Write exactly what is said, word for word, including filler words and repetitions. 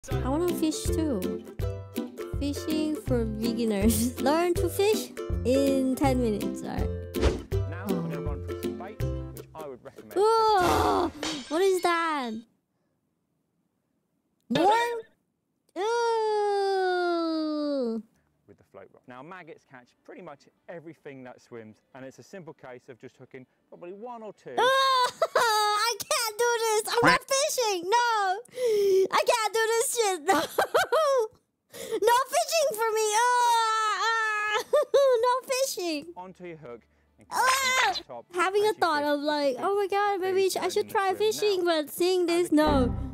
I want to fish too. Fishing for beginners. Learn to fish in ten minutes. Alright. Now I'm going to run through some baits, which I would recommend. Oh, what is that? What? Ooh. With the float rod. Now maggots catch pretty much everything that swims, and it's a simple case of just hooking probably one or two. Oh, I can't do this. I'm not fishing. No, I can't do this shit. No, no fishing for me. Oh, no fishing. Onto your hook. And Ah! top Having a thought of like, oh my god, maybe I should try fishing, but seeing this, no.